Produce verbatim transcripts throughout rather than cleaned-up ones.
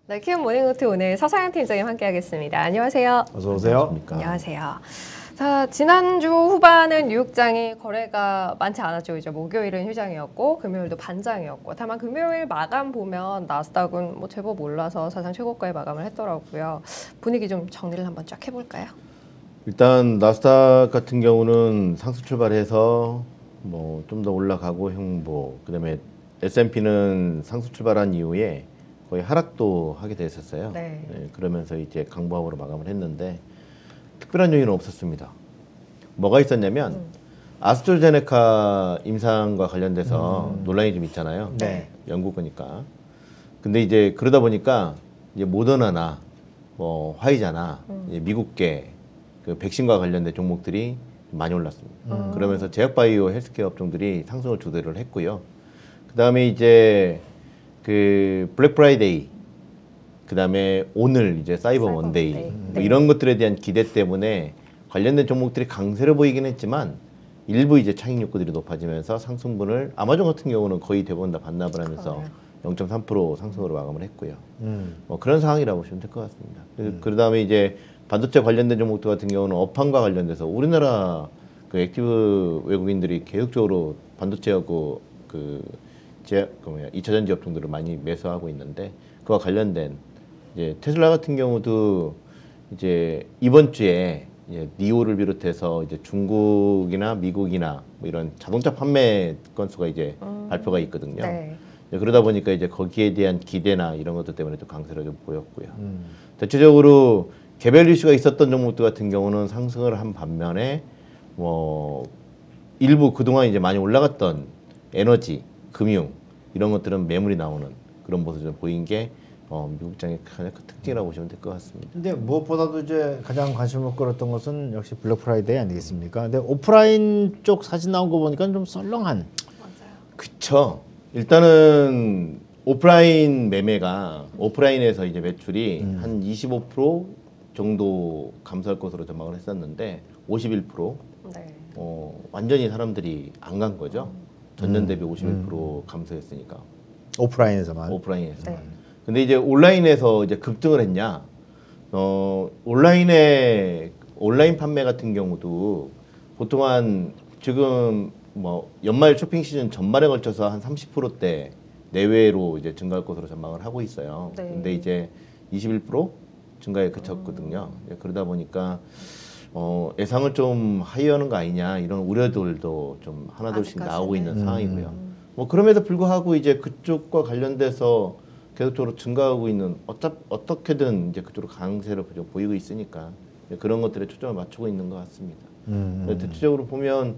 네, 키움 모닝노트 오늘 서상현 팀장님 함께하겠습니다. 안녕하세요. 어서 오세요. 안녕하세요. 자, 지난주 후반은 뉴욕장이 거래가 많지 않았죠. 이제 목요일은 휴장이었고 금요일도 반장이었고 다만 금요일 마감 보면 나스닥은 뭐 제법 올라서 사상 최고가에 마감을 했더라고요. 분위기 좀 정리를 한번 쫙 해볼까요? 일단 나스닥 같은 경우는 상승 출발해서 뭐 좀 더 올라가고 횡보, 그다음에 에스 앤 피는 상승 출발한 이후에 거의 하락도 하게 됐었어요. 네. 네, 그러면서 이제 강보합으로 마감을 했는데 특별한 요인은 없었습니다. 뭐가 있었냐면 음. 아스트라제네카 임상과 관련돼서 음. 논란이 좀 있잖아요. 네. 영국 거니까. 근데 이제 그러다 보니까 이제 모더나나 뭐 화이자나 음. 이제 미국계 그 백신과 관련된 종목들이 많이 올랐습니다. 음. 그러면서 제약바이오 헬스케어 업종들이 상승을 주도를 했고요. 그 다음에 이제 그 블랙 프라이데이, 그 다음에 오늘 이제 사이버, 사이버 원데이, 원데이. 뭐 네. 이런 것들에 대한 기대 때문에 관련된 종목들이 강세로 보이긴 했지만 일부 이제 차익 욕구들이 높아지면서 상승분을 아마존 같은 경우는 거의 대부분 다 반납을 하면서 아, 네. 영 점 삼 퍼센트 상승으로 마감을 했고요. 음. 뭐 그런 상황이라고 보시면 될 것 같습니다. 음. 그 다음에 이제 반도체 관련된 종목들 같은 경우는 업황과 관련돼서 우리나라 그 액티브 외국인들이 계속적으로 반도체하고 그 제, 그 뭐야, 이 차 전지 업종들을 많이 매수하고 있는데 그와 관련된 이제 테슬라 같은 경우도 이제 이번 주에 이제 니오를 비롯해서 이제 중국이나 미국이나 뭐 이런 자동차 판매 건수가 이제 음. 발표가 있거든요. 네. 그러다 보니까 이제 거기에 대한 기대나 이런 것들 때문에 또 강세를 좀 보였고요. 음. 대체적으로 개별 이슈가 있었던 종목들 같은 경우는 상승을 한 반면에 뭐 일부 그동안 이제 많이 올라갔던 에너지, 금융 이런 것들은 매물이 나오는 그런 모습을 좀 보인 게 어, 미국장의 가장 큰 특징이라고 보시면 될 것 같습니다. 근데 무엇보다도 이제 가장 관심을 끌었던 것은 역시 블랙 프라이데이 아니겠습니까? 근데 오프라인 쪽 사진 나온 거 보니까 좀 썰렁한. 맞아요. 그쵸. 일단은 오프라인 매매가 오프라인에서 이제 매출이 음. 한 이십오 퍼센트 정도 감소할 것으로 전망을 했었는데 오십일 퍼센트 네. 어, 완전히 사람들이 안 간 거죠. 음. 전년 대비 오십일 퍼센트 음. 감소했으니까. 오프라인에서만. 오프라인에서만. 네. 근데 이제 온라인에서 이제 급등을 했냐? 어, 온라인에 온라인 판매 같은 경우도 보통 한 지금 뭐 연말 쇼핑 시즌 전반에 걸쳐서 한 삼십 퍼센트대 내외로 이제 증가할 것으로 전망을 하고 있어요. 네. 근데 이제 이십일 퍼센트 증가에 그쳤거든요. 음. 그러다 보니까 어, 예상을 좀 하이하는 거 아니냐 이런 우려들도 좀 하나둘씩 나오고 있는 음. 상황이고요. 뭐 그럼에도 불구하고 이제 그쪽과 관련돼서 계속적으로 증가하고 있는 어차, 어떻게든 이제 그쪽으로 강세를 보이고 있으니까 그런 것들에 초점을 맞추고 있는 것 같습니다. 음. 대체적으로 보면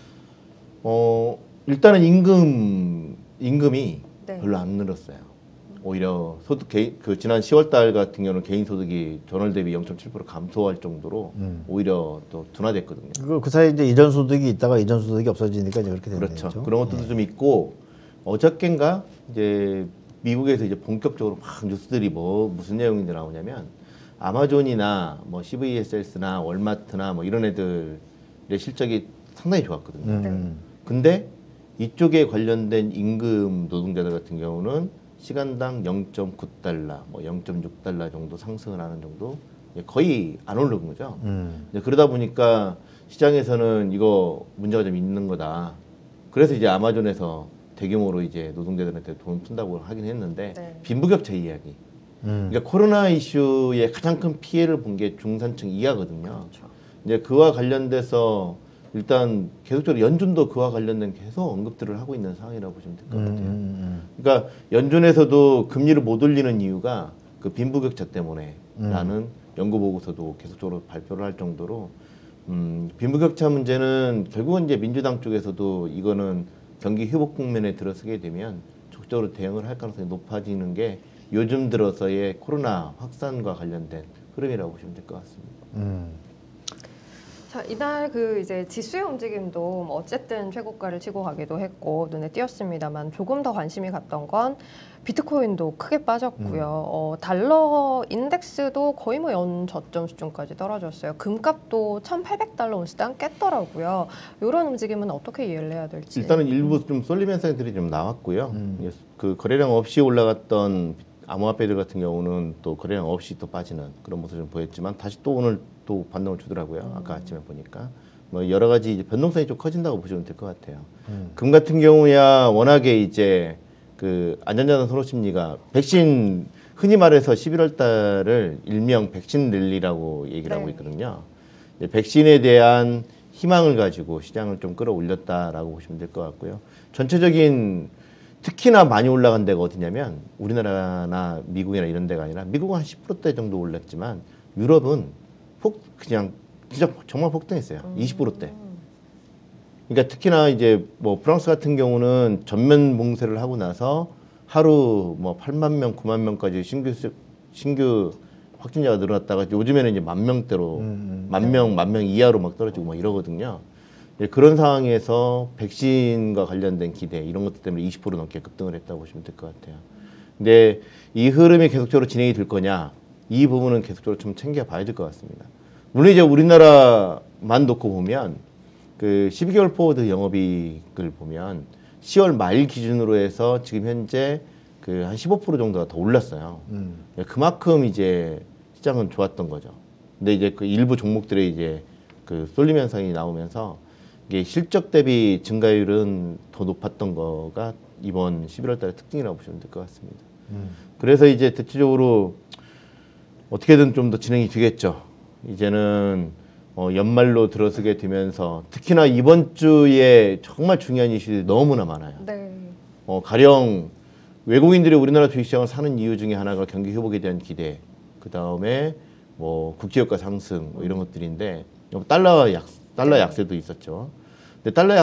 어, 일단은 임금 임금이 네. 별로 안 늘었어요. 오히려 소득 개인, 그 지난 시월 달 같은 경우는 개인 소득이 전월 대비 영 점 칠 퍼센트 감소할 정도로 음. 오히려 또 둔화됐거든요. 그, 그 사이에 이제 이전 소득이 있다가 이전 소득이 없어지니까 이제 그렇게 되는 그렇죠. 거죠. 그런 것들도 네. 좀 있고 어저께인가 이제 미국에서 이제 본격적으로 막 뉴스들이 뭐 무슨 내용이 나오냐면 아마존이나 뭐 씨브이에스에스나 월마트나 뭐 이런 애들의 실적이 상당히 좋았거든요. 음. 근데 이쪽에 관련된 임금 노동자들 같은 경우는 시간당 영 점 구 달러, 뭐 영 점 육 달러 정도 상승을 하는 정도 거의 안 오르는 거죠. 음. 그러다 보니까 시장에서는 이거 문제가 좀 있는 거다. 그래서 이제 아마존에서 대규모로 이제 노동자들한테 돈 푼다고 하긴 했는데 네. 빈부격차 이야기. 음. 그러니까 코로나 이슈의 가장 큰 피해를 본 게 중산층 이하거든요. 그렇죠. 이제 그와 관련돼서 일단 계속적으로 연준도 그와 관련된 계속 언급들을 하고 있는 상황이라고 보시면 될 것 같아요. 음, 음. 그러니까 연준에서도 금리를 못 올리는 이유가 그 빈부격차 때문에라는 음. 연구 보고서도 계속적으로 발표를 할 정도로 음, 빈부격차 문제는 결국은 이제 민주당 쪽에서도 이거는 경기 회복 국면에 들어서게 되면 적극적으로 대응을 할 가능성이 높아지는 게 요즘 들어서의 코로나 확산과 관련된 흐름이라고 보시면 될 것 같습니다. 음. 자, 이날 그 이제 지수의 움직임도 뭐 어쨌든 최고가를 치고 가기도 했고 눈에 띄었습니다만 조금 더 관심이 갔던 건 비트코인도 크게 빠졌고요. 음. 어, 달러 인덱스도 거의 뭐 연 저점 수준까지 떨어졌어요. 금값도 천팔백 달러 온스당 깼더라고요. 이런 움직임은 어떻게 이해를 해야 될지. 일단은 일부 좀 쏠림 현상들이 좀 나왔고요. 음. 그 거래량 없이 올라갔던 암호화폐들 같은 경우는 또 거래량 없이 또 빠지는 그런 모습을 좀 보였지만 다시 또 오늘 또 반등을 주더라고요. 아까 아침에 보니까 뭐 여러 가지 이제 변동성이 좀 커진다고 보시면 될 것 같아요. 음. 금 같은 경우야 워낙에 이제 그 안전자산 선호 심리가 백신 흔히 말해서 십일월 달을 일명 백신 랠리라고 얘기를 네. 하고 있거든요. 이제 백신에 대한 희망을 가지고 시장을 좀 끌어올렸다라고 보시면 될 것 같고요. 전체적인 특히나 많이 올라간 데가 어디냐면 우리나라나 미국이나 이런 데가 아니라 미국은 한 십 퍼센트대 정도 올랐지만 유럽은 폭 그냥 진짜 정말 폭등했어요. 음. 이십 퍼센트대. 그러니까 특히나 이제 뭐 프랑스 같은 경우는 전면 봉쇄를 하고 나서 하루 뭐 팔만 명, 구만 명까지 신규 수- 신규 확진자가 늘어났다가 요즘에는 이제 만 명대로 음, 만 명, 만 명 이하로 막 떨어지고 막 이러거든요. 예, 그런 상황에서 백신과 관련된 기대 이런 것들 때문에 이십 퍼센트 넘게 급등을 했다고 보시면 될 것 같아요. 근데 이 흐름이 계속적으로 진행이 될 거냐 이 부분은 계속적으로 좀 챙겨봐야 될 것 같습니다. 물론 이제 우리나라만 놓고 보면 그 십이 개월 포워드 영업이익을 보면 시월 말 기준으로 해서 지금 현재 그 한 십오 퍼센트 정도가 더 올랐어요. 음. 그만큼 이제 시장은 좋았던 거죠. 근데 이제 그 일부 종목들의 이제 그 쏠림 현상이 나오면서 이게 실적 대비 증가율은 더 높았던 거가 이번 십일월 달의 특징이라고 보시면 될 것 같습니다. 음. 그래서 이제 대체적으로 어떻게든 좀 더 진행이 되겠죠. 이제는 어 연말로 들어서게 되면서 특히나 이번 주에 정말 중요한 이슈들이 너무나 많아요. 네. 어 가령 외국인들이 우리나라 주식시장을 사는 이유 중에 하나가 경기 회복에 대한 기대, 그 다음에 뭐 국제유가 상승 뭐 이런 것들인데 달러 약 달러 약세도 있었죠. 근데 달러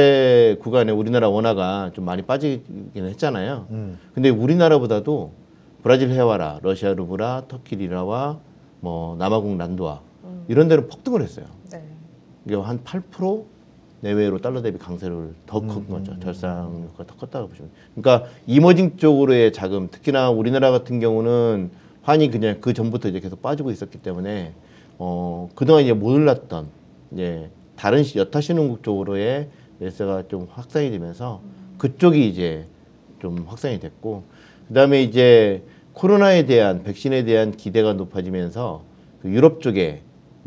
약세 구간에 우리나라 원화가 좀 많이 빠지긴 했잖아요. 음. 근데 우리나라보다도 브라질 헤와라, 러시아 루브라, 터키 리라와 뭐 남아공 란두아 이런 데는 폭등을 했어요. 네. 이게 한 팔 퍼센트 내외로 달러 대비 강세를 더 큰 거죠. 절상 효과가 더 컸다고 보시면. 그러니까 이머징 쪽으로의 자금, 특히나 우리나라 같은 경우는 환이 그냥 그 전부터 이제 계속 빠지고 있었기 때문에 어 그동안 이제 못 올랐던 이제 다른 시- 여타 신흥국 쪽으로의 매수가 좀 확산이 되면서 그쪽이 이제 좀 확산이 됐고 그다음에 이제 코로나에 대한 백신에 대한 기대가 높아지면서 그 유럽 쪽에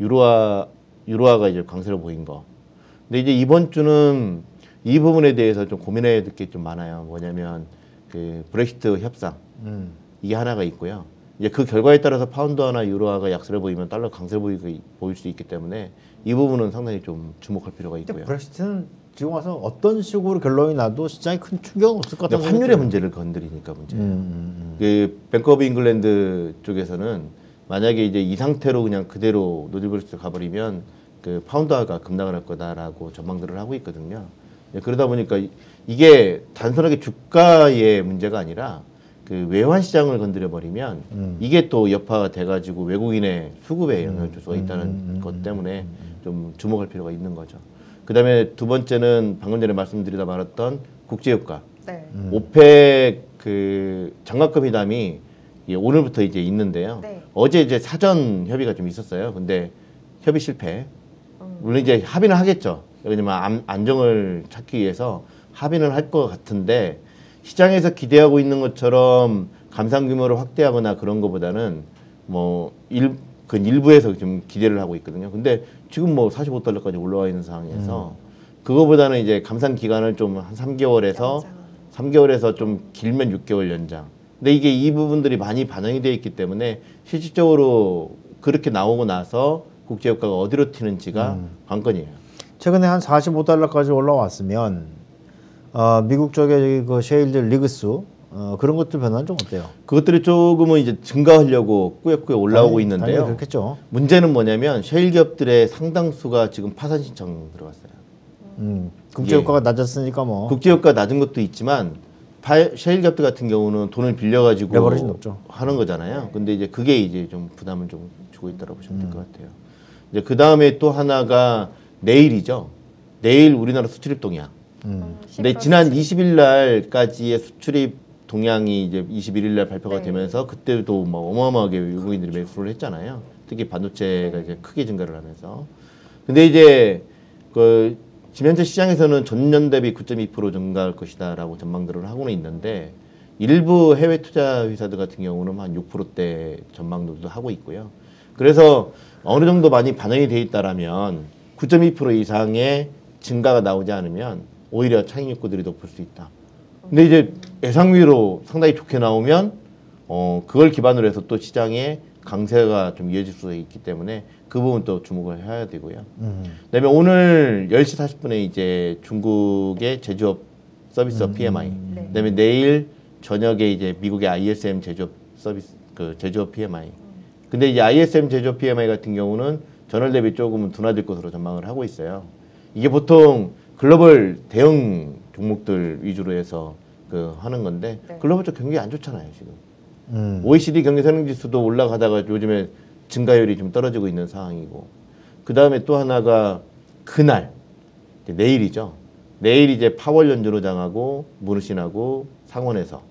유로화 유로화가 이제 강세를 보인 거. 근데 이제 이번 주는 이 부분에 대해서 좀 고민해야 될 게 좀 많아요. 뭐냐면 그 브렉시트 협상 음. 이게 하나가 있고요. 이제 그 결과에 따라서 파운드화나 유로화가 약세를 보이면 달러 강세를 보이고 보일 수 있기 때문에 이 부분은 상당히 좀 주목할 필요가 근데 있고요. 브렉시트는 지금 와서 어떤 식으로 결론이 나도 시장에 큰 충격은 없을 것 근데 같아요. 환율의 문제를 건드리니까 문제예요. 음, 음, 그 뱅크 오브 잉글랜드 쪽에서는 만약에 이제 이 상태로 그냥 그대로 노딜브렉시트 가버리면 그 파운드화가 급락을 할 거다라고 전망들을 하고 있거든요. 예, 그러다 보니까 이- 이게 단순하게 주가의 문제가 아니라 그 외환 시장을 건드려 버리면 음. 이게 또 여파가 돼가지고 외국인의 수급에 영향을 줄 수가 음, 있다는 음, 음, 것 때문에 좀 주목할 필요가 있는 거죠. 그 다음에 두 번째는 방금 전에 말씀드리다 말았던 국제유가. 네. 음. 오펙 그 장관급 회담이 예, 오늘부터 이제 있는데요. 네. 어제 이제 사전 협의가 좀 있었어요. 근데 협의 실패. 음. 물론 이제 합의는 하겠죠. 왜냐면 안- 안정을 찾기 위해서 합의는 할 것 같은데 시장에서 기대하고 있는 것처럼 감산 규모를 확대하거나 그런 것보다는 뭐 일, 그 일부에서 좀 기대를 하고 있거든요. 근데 지금 뭐 사십오 달러까지 올라와 있는 상황에서 그거보다는 이제 감산 기간을 좀 한 삼 개월에서 연장. 삼 개월에서 좀 길면 육 개월 연장. 근데 이게 이 부분들이 많이 반영이 되어 있기 때문에 실질적으로 그렇게 나오고 나서 국제유가가 어디로 튀는지가 관건이에요. 최근에 한 사십오 달러까지 올라왔으면 어, 미국 쪽의 그 셰일들 리그수 어, 그런 것들 변화는 좀 어때요? 그것들이 조금은 이제 증가하려고 꾸역꾸역 올라오고 당연히- 있는데요. 당연히 그렇겠죠. 문제는 뭐냐면 셰일 기업들의 상당수가 지금 파산 신청 들어갔어요. 음, 국제유가가 낮았으니까 뭐 국제유가 낮은 것도 있지만 파, 셰일 기업들 같은 경우는 돈을 빌려가지고 레버리지 높죠. 하는 거잖아요. 근데 이제 그게 이제 좀 부담을 좀 주고 있다고 보시면 될 것 같아요. 이제 그 다음에 또 하나가 내일이죠. 내일 우리나라 수출입 동향. 음. 근데 지난 이십 일 날까지의 수출입 동향이 이제 이십일 일 날 발표가 네. 되면서 그때도 뭐 어마어마하게 외국인들이 매수를 했잖아요. 특히 반도체가 이제 크게 증가를 하면서. 근데 이제 그 지금 현재 시장에서는 전년 대비 구 점 이 퍼센트 증가할 것이다라고 전망들을 하고는 있는데 일부 해외 투자 회사들 같은 경우는 한 육 퍼센트대 전망도도 하고 있고요. 그래서 어느 정도 많이 반영이 돼 있다라면 구 점 이 퍼센트 이상의 증가가 나오지 않으면 오히려 차익률구들이 높을 수 있다. 근데 이제 예상위로 상당히 좋게 나오면 어 그걸 기반으로 해서 또 시장에 강세가 좀 이어질 수 있기 때문에 그 부분 또 주목을 해야 되고요. 음. 그다음에 오늘 열 시 사십 분에 이제 중국의 제조업 서비스업 음. 피엠아이. 네. 그다음에 내일 저녁에 이제 미국의 아이에스엠 제조업 서비스 그 제조업 피엠아이. 근데 이제 아이에스엠 제조업 피엠아이 같은 경우는 전월 대비 조금은 둔화될 것으로 전망을 하고 있어요. 이게 보통 글로벌 대형 종목들 위주로 해서 그 하는 건데 네. 글로벌 쪽 경기 안 좋잖아요 지금. 음. 오이시디 경제 성장 지수도 올라가다가 요즘에 증가율이 좀 떨어지고 있는 상황이고 그 다음에 또 하나가 그날 이제 내일이죠. 내일 이제 파월 연준의장하고 무르신하고 상원에서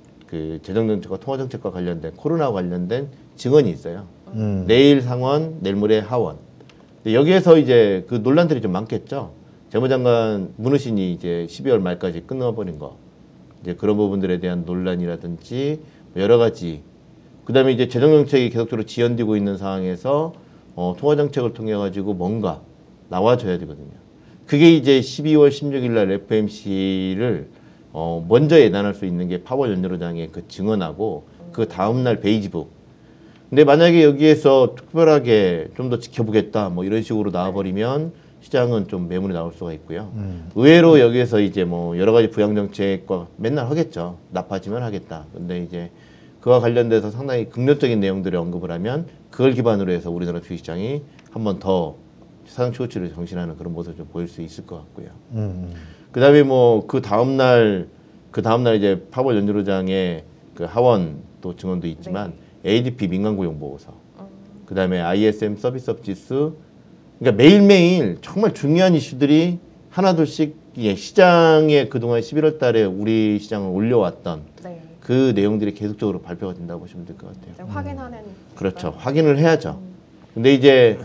그 재정정책과 통화정책과 관련된 코로나와 관련된 증언이 있어요. 음. 내일 상원, 내일 모레 하원. 근데 여기에서 이제 그 논란들이 좀 많겠죠. 재무장관 문우신이 이제 십이월 말까지 끊어버린 거, 이제 그런 부분들에 대한 논란이라든지 여러 가지. 그다음에 이제 재정 정책이 계속적으로 지연되고 있는 상황에서 어, 통화 정책을 통해 가지고 뭔가 나와줘야 되거든요. 그게 이제 십이월 십육일 날 에프오엠씨를 어, 먼저 예단할 수 있는 게 파월 연준의장의 그 증언하고 그 다음 날 베이지북. 근데 만약에 여기에서 특별하게 좀 더 지켜보겠다 뭐 이런 식으로 나와버리면 시장은 좀 매물이 나올 수가 있고요. 음. 의외로 여기에서 이제 뭐 여러 가지 부양 정책과 맨날 하겠죠. 나빠지면 하겠다. 근데 이제 그와 관련돼서 상당히 긍정적인 내용들을 언급을 하면 그걸 기반으로 해서 우리나라 주식시장이 한 번 더 사상 최고치를 정신하는 그런 모습을 좀 보일 수 있을 것 같고요. 음. 그다음에 뭐 그 다음 날 그 다음 날 이제 파월 연준의장의 그 하원 또 증언도 있지만 에이디피 민간 고용 보고서, 그다음에 아이에스엠 서비스업 지수, 그러니까 매일매일 정말 중요한 이슈들이 하나둘씩 예, 시장에 그동안 십일월 달에 우리 시장을 올려왔던 네. 그 내용들이 계속적으로 발표가 된다고 보시면 될 것 같아요. 이제 확인하는. 그렇죠. 확인을 해야죠. 근데 이제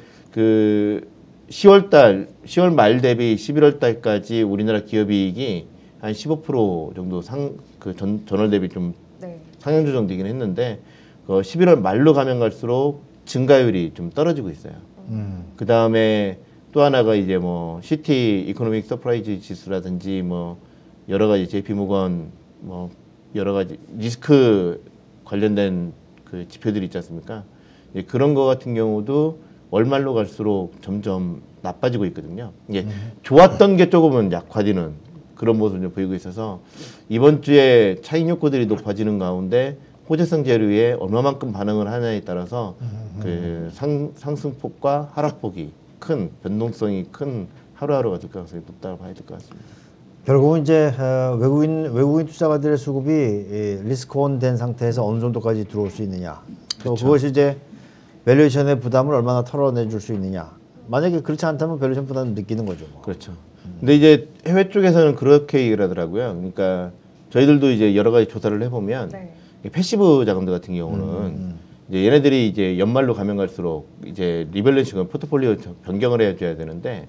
그 시월 달, 시월 말 대비 십일월 달까지 우리나라 기업이익이 한 십오 퍼센트 정도 상, 그 전, 전월 대비 좀 네. 상향 조정되긴 했는데 그 십일월 말로 가면 갈수록 증가율이 좀 떨어지고 있어요. 음. 그 다음에 또 하나가 이제 뭐 시티 이코노믹 서프라이즈 지수라든지 뭐 여러 가지 제이피모건 뭐 여러 가지 리스크 관련된 그 지표들이 있지 않습니까? 예, 그런 거 같은 경우도 월말로 갈수록 점점 나빠지고 있거든요. 이게 좋았던 게 조금은 약화되는 그런 모습을 좀 보이고 있어서 이번 주에 차익 욕구들이 높아지는 가운데 호재성 재료에 얼마만큼 반응을 하냐에 따라서 그 상, 상승폭과 하락폭이 큰 변동성이 큰 하루하루가 될 가능성이 높다고 봐야 될 것 같습니다. 결국은 이제 어, 외국인 외국인 투자가들의 수급이 이, 리스크온 된 상태에서 어느 정도까지 들어올 수 있느냐, 또 그렇죠. 그것이 이제 밸류에이션의 부담을 얼마나 털어내 줄 수 있느냐. 만약에 그렇지 않다면 밸류에이션 부담을 느끼는 거죠. 뭐. 그렇죠. 근데 이제 해외 쪽에서는 그렇게 얘기를 하더라고요. 그러니까 저희들도 이제 여러 가지 조사를 해보면 네. 이 패시브 자금들 같은 경우는 음, 이제 얘네들이 이제 연말로 가면 갈수록 이제 리밸런싱을 포트폴리오 변경을 해줘야 되는데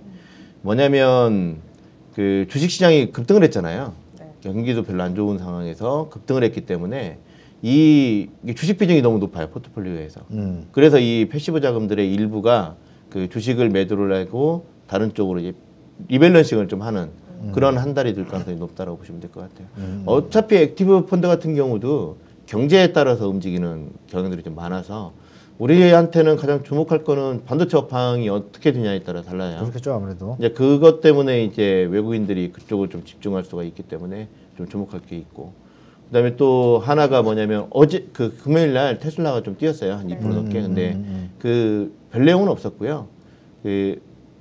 뭐냐면 그 주식 시장이 급등을 했잖아요. 네. 경기도 별로 안 좋은 상황에서 급등을 했기 때문에 이 이게 주식 비중이 너무 높아요, 포트폴리오에서. 음. 그래서 이 패시브 자금들의 일부가 그 주식을 매도를 하고 다른 쪽으로 이제 리밸런싱을 좀 하는 그런 한 달이 될 가능성이 높다고 보시면 될 것 같아요. 음. 어차피 액티브 펀드 같은 경우도 경제에 따라서 움직이는 경향들이 좀 많아서 우리한테는 가장 주목할 거는 반도체 업황이 어떻게 되냐에 따라 달라요. 그렇겠죠, 아무래도. 이제 그것 때문에 이제 외국인들이 그쪽을 좀 집중할 수가 있기 때문에 좀 주목할 게 있고, 그다음에 또 하나가 뭐냐면 어제 그 금요일 날 테슬라가 좀 뛰었어요, 한 이 퍼센트 넘게. 근데 음, 음, 그 별 내용은 없었고요. 그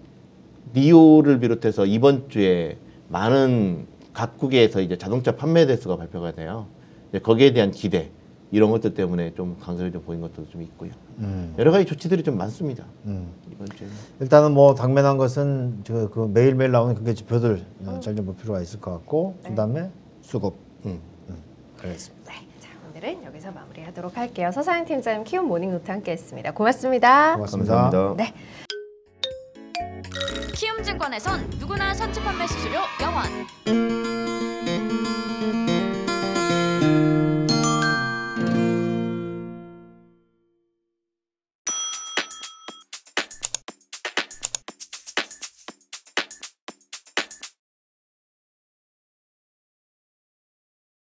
니오를 비롯해서 이번 주에 많은 각국에서 이제 자동차 판매 대수가 발표가 돼요. 이제 거기에 대한 기대 이런 것들 때문에 좀 강세를 좀 보인 것도 좀 있고요. 음. 여러 가지 조치들이 좀 많습니다. 음. 이번 주에. 일단은 뭐 당면한 것은 그, 그 매일매일 나오는 그게 지표들 어, 잘 좀 볼 필요가 있을 것 같고, 네. 그다음에 수급. 음. 알겠습니다. 네. 자, 오늘은 여기서 마무리하도록 할게요. 서사연 팀장님 키움 모닝노트 함께했습니다. 고맙습니다. 고맙습니다. 감사합니다. 네. 키움증권에선 누구나 선취 판매 수수료 영원.